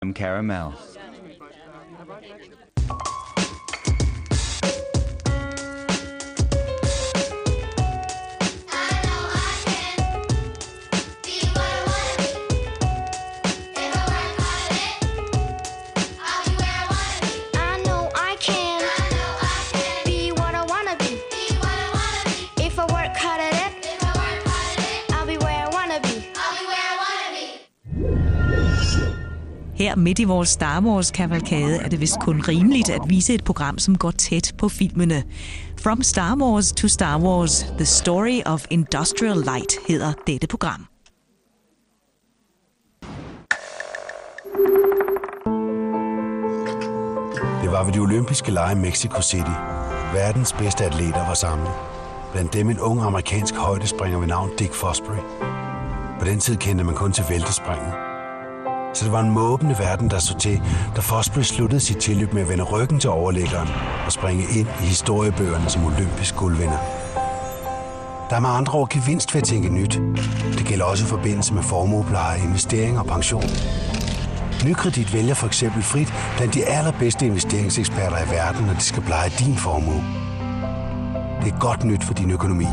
Caramel. Her midt i vores Star Wars-kavalkade er det vist kun rimeligt at vise et program, som går tæt på filmene. From Star Wars to Star Wars, The Story of Industrial Light hedder dette program. Det var ved de olympiske lege i Mexico City. Verdens bedste atleter var samlet. Blandt dem en ung amerikansk højdespringer ved navn Dick Fosbury. På den tid kendte man kun til væltespringen. Så det var en måbende verden, der så til, da Fosbury sluttede sit tilløb med at vende ryggen til overliggeren og springe ind i historiebøgerne som olympisk guldvinder. Der er med andre ord gevinst ved at tænke nyt. Det gælder også i forbindelse med formuepleje, investeringer og pension. Nykredit vælger for eksempel frit blandt de allerbedste investeringseksperter i verden, når de skal pleje din formue. Det er godt nyt for din økonomi.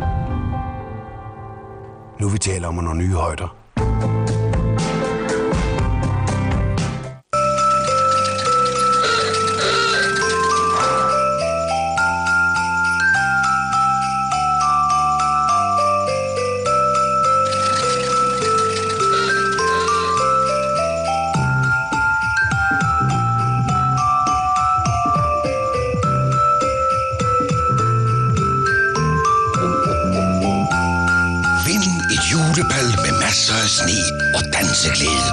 Nu vi taler om nogle nye højder. Med masser af sne og danseglæde.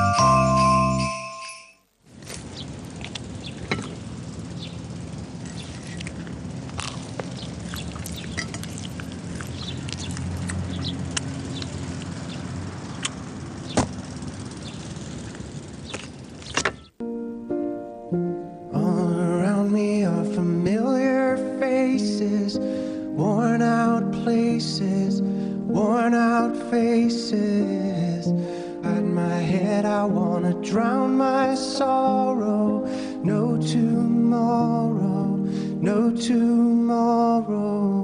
All around me are familiar faces, worn out places. Worn out faces. At my head I wanna drown my sorrow. No tomorrow, no tomorrow.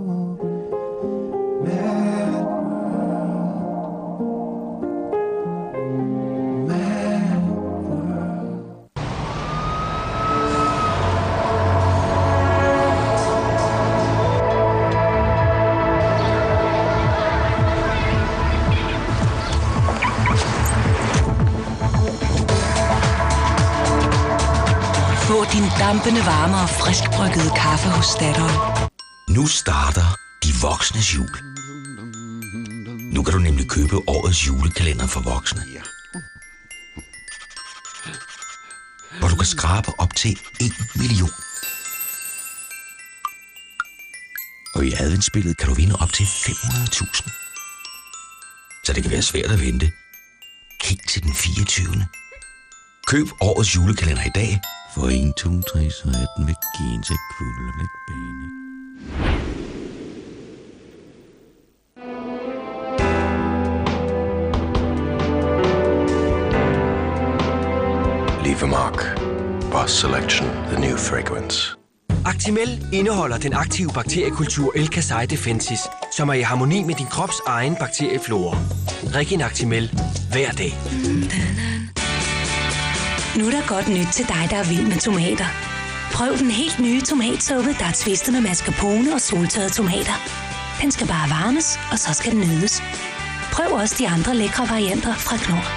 Mad world, mad world. Få din dampende varme og friskbryggede kaffe hos Statoil. Nu starter de voksnes jul. Nu kan du nemlig købe årets julekalender for voksne. Hvor du kan skrabe op til 1 million. Og i adventsspillet kan du vinde op til 500.000. Så det kan være svært at vente helt til den 24. Køb årets julekalender i dag. For 1, 2, 3, så er den væk i en sæk fuld af blækbane. Levermark. Boss Selection. The new fragrance. Actimel indeholder den aktive bakteriekultur L-Casei defensis, som er i harmoni med din krops egen bakterieflora. Drik en Actimel hver dag. Nu er der godt nyt til dig, der er vild med tomater. Prøv den helt nye tomatsuppe, der er twistet med mascarpone og soltørrede tomater. Den skal bare varmes, og så skal den nydes. Prøv også de andre lækre varianter fra Knorr.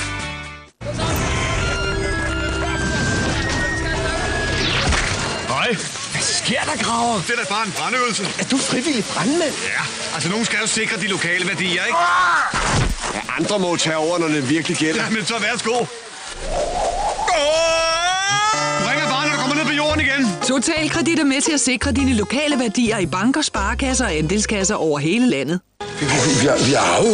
Hej. Hvad sker der, Graver? Det er da bare en brandøvelse. Er du frivillig brandmand? Ja, altså nogen skal jo sikre de lokale værdier, ikke? Ja, andre må tage over, når det virkelig gælder. Ja, men så værsgo. Du ringer bare, når du kommer ned på jorden igen. Totalkredit er med til at sikre dine lokale værdier i banker, sparekasser og andelskasser over hele landet. Vi har jo.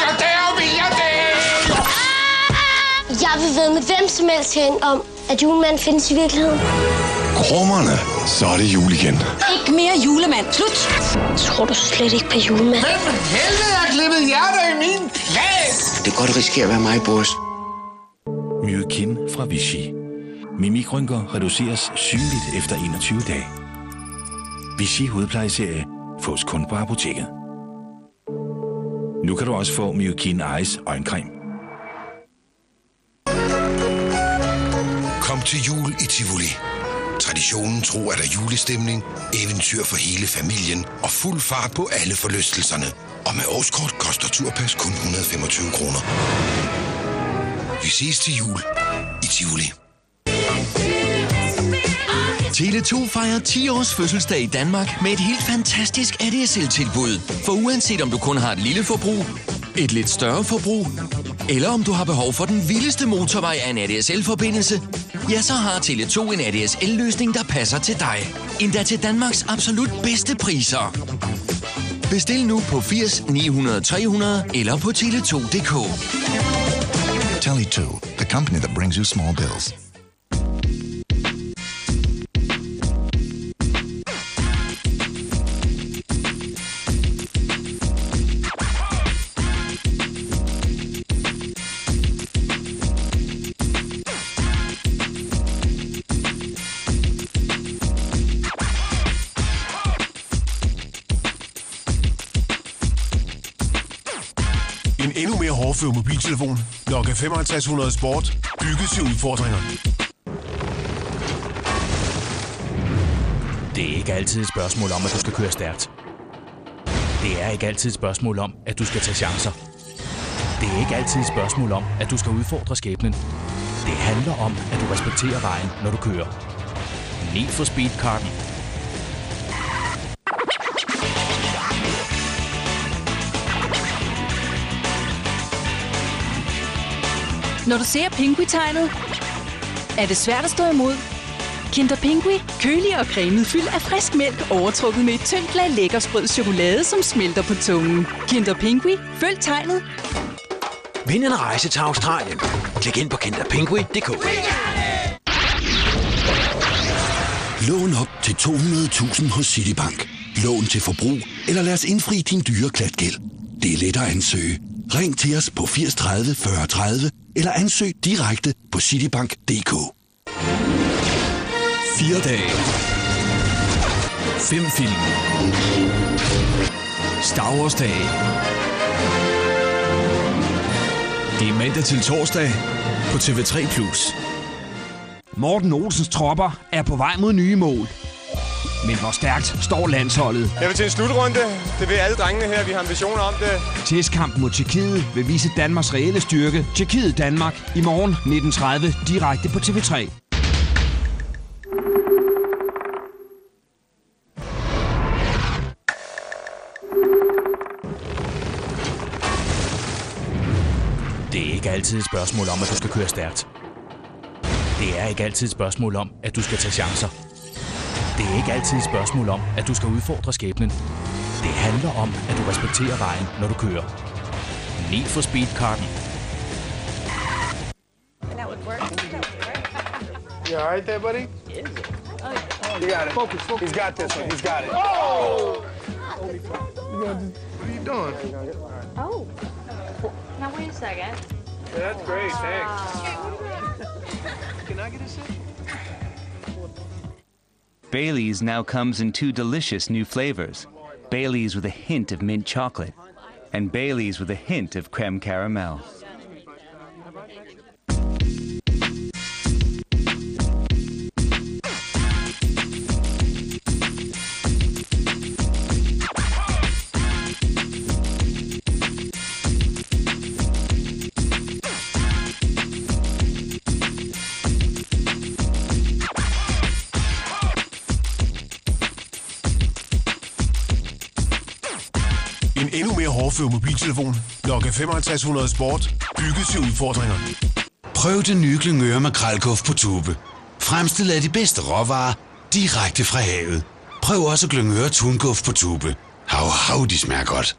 Jeg vil ved med hvem som helst hen om, at julemanden findes i virkeligheden. Krummerne, så er det jul igen. Ikke mere julemand. Slut! Tror du slet ikke på julemanden? Hvem helvede har klippet hjerter i min plads? Det kan godt risikere at være mig, Boris. Myokin fra Vichy. Mimikrynker reduceres synligt efter 21 dage. Vichy hudplejeserie fås kun på apoteket. Nu kan du også få Myokin Eyes øjencreme. Kom til jul i Tivoli. Traditionen tro er der julestemning, eventyr for hele familien og fuld fart på alle forlystelserne. Og med årskort koster turpas kun 125 kroner. Vi ses til jul i Tivoli. Tele2 fejrer 10 års fødselsdag i Danmark med et helt fantastisk ADSL-tilbud. For uanset om du kun har et lille forbrug, et lidt større forbrug, eller om du har behov for den vildeste motorvej af en ADSL-forbindelse, ja, så har Tele2 en ADSL-løsning, der passer til dig. Endda til Danmarks absolut bedste priser. Bestil nu på 80 900 300 eller på tele2.dk. Tele2, the company that brings you small bills. En endnu mere hårdfør mobiltelefon. Nokia 5500 Sport. Bygget til udfordringer. Det er ikke altid et spørgsmål om, at du skal køre stærkt. Det er ikke altid et spørgsmål om, at du skal tage chancer. Det er ikke altid et spørgsmål om, at du skal udfordre skæbnen. Det handler om, at du respekterer vejen, når du kører. Need for Speed Carbon. Når du ser Pingui-tegnet, er det svært at stå imod. Kinder Pingui, kølig og cremet, fyldt af frisk mælk, overtrukket med et tyndt lag lækkersprød chokolade, som smelter på tungen. Kinder Pingui, følg tegnet. Vind en rejse til Australien. Klik ind på kinderpingui.dk. Lån op til 200.000 hos Citibank. Lån til forbrug, eller lad os indfri din dyre klatgæld. Det er let at ansøge. Ring til os på 80 30 40 30, eller ansøg direkte på citibank.dk. 4 dage. 5 film. Star Wars dage. Det er mandag til torsdag på TV3+. Morten Olsens tropper er på vej mod nye mål. Men hvor stærkt står landsholdet? Jeg vil til en slutrunde. Det vil alle drengene her. Vi har ambitioner om det. Testkampen mod Tjekkiet vil vise Danmarks reelle styrke. Tjekkiet-Danmark i morgen 19:30 direkte på TV3. Det er ikke altid et spørgsmål om, at du skal køre stærkt. Det er ikke altid et spørgsmål om, at du skal tage chancer. Det er ikke altid et spørgsmål om, at du skal udfordre skæbnen. Det handler om, at du respekterer vejen, når du kører. Need for Speed Carbon. You all right there, buddy? You got it. Focus. He's got this one. He's got it. Oh! What are you doing? Oh. Now, wait a second. Yeah, that's great. Thanks. Can I get a sip? Baileys now comes in 2 delicious new flavors. Baileys with a hint of mint chocolate, and Baileys with a hint of creme caramel. En endnu mere hårdfør mobiltelefon. Nokia 5500 Sport. Bygget til udfordringer. Prøv den nye Glyngøre makrelguf på tube. Fremstillet af de bedste råvarer, direkte fra havet. Prøv også Glyngøre tunguf på tube. Hav, hav, de smager godt.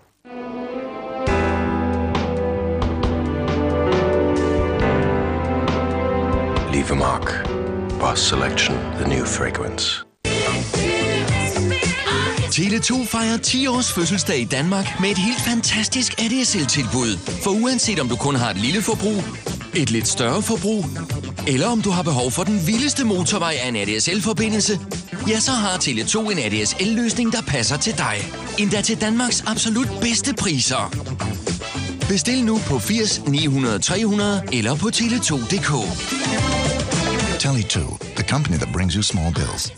Leave a mark. Boss Selection, the new fragrance. Tele2 fejrer 10 års fødselsdag i Danmark med et helt fantastisk ADSL-tilbud. For uanset om du kun har et lille forbrug, et lidt større forbrug, eller om du har behov for den vildeste motorvej af en ADSL-forbindelse, ja, så har Tele2 en ADSL-løsning, der passer til dig. Endda til Danmarks absolut bedste priser. Bestil nu på 80 900 300 eller på tele2.dk. Tele2, the company that brings you small bills.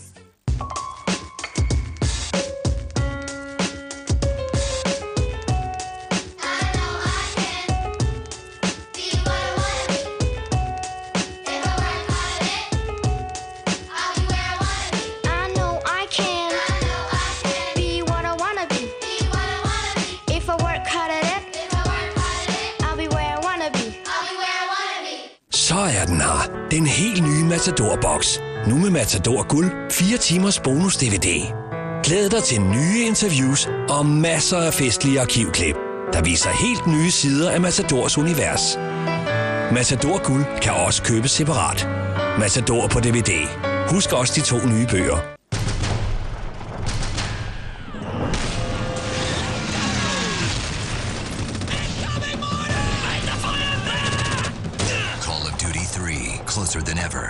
Så er den her. Den helt nye Matador-boks. Nu med Matador Guld. 4 timers bonus-DVD. Glæd dig til nye interviews og masser af festlige arkivklip, der viser helt nye sider af Matadors univers. Matador Guld kan også købes separat. Matador på DVD. Husk også de 2 nye bøger. Closer than ever.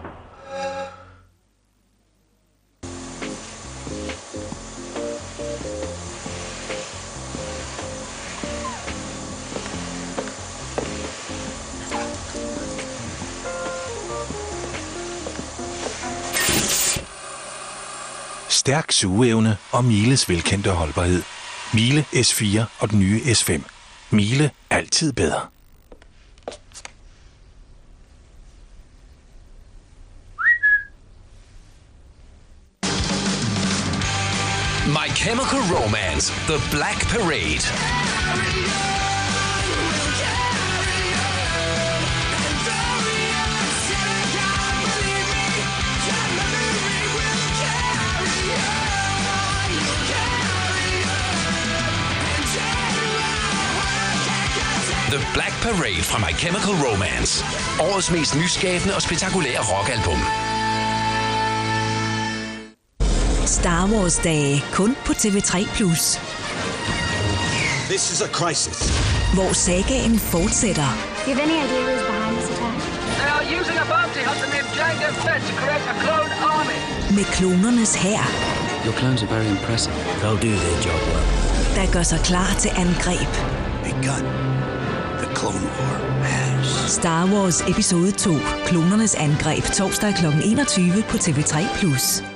Stærk sugeevne og Miles velkendte holdbarhed. Miele S4 og den nye S5. Miele altid bedre. My Chemical Romance, The Black Parade. The Black Parade fra My Chemical Romance. Årets mest nyskabende og spektakulære rockalbum. Star Wars-dage kun på TV3+. This is a crisis. Hvor sagaen fortsætter. Do you have any idea who's behind this attack? They are using a bounty hunter named Jango Fett to create a clone army. Med klonernes hær. Your clones are very impressive. They'll do their job well. Der gør sig klar til angreb. Begun. The Clone War has. Star Wars episode 2. Klonernes angreb torsdag kl. 21 på TV3+.